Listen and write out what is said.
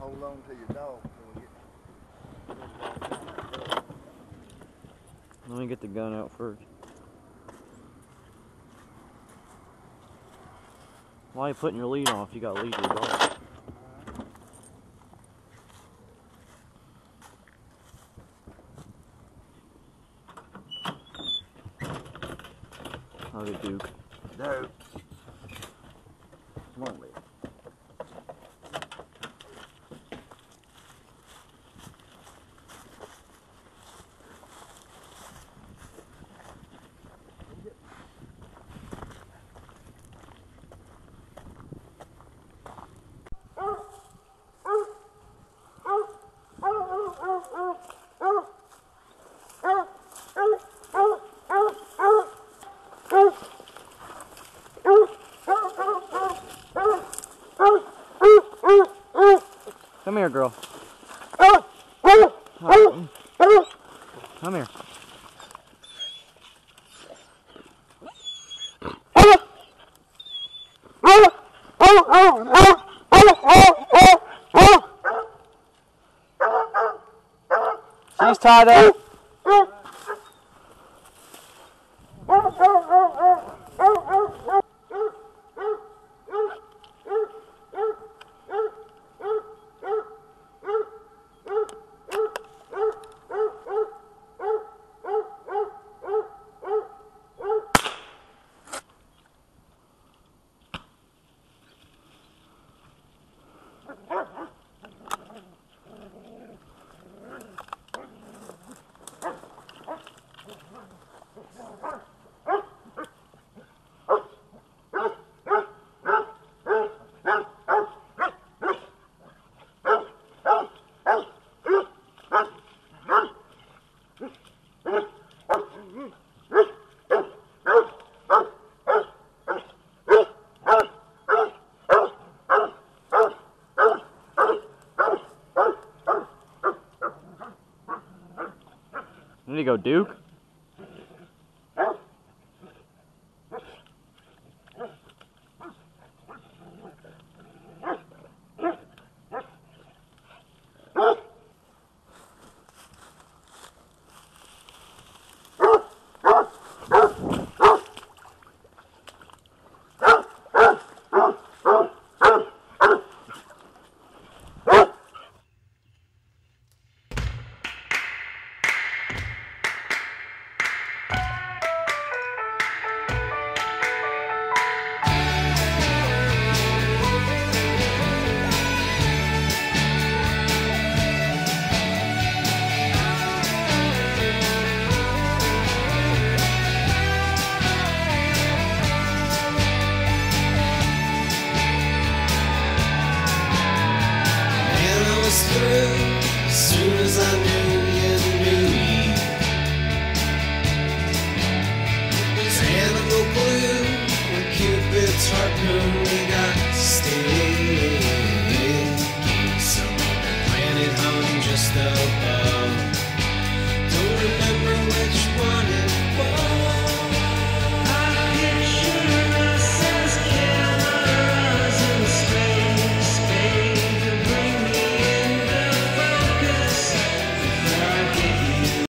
hold on to your dog till we get. Let me get the gun out first. Why are you putting your lead on if you got to lead your dog? Okay, Duke. No. Come on, Lee. Come here, girl. Come here. She's tied up. There you go, Duke. As soon as I knew you knew me, it was animal glue when Cupid's harpoon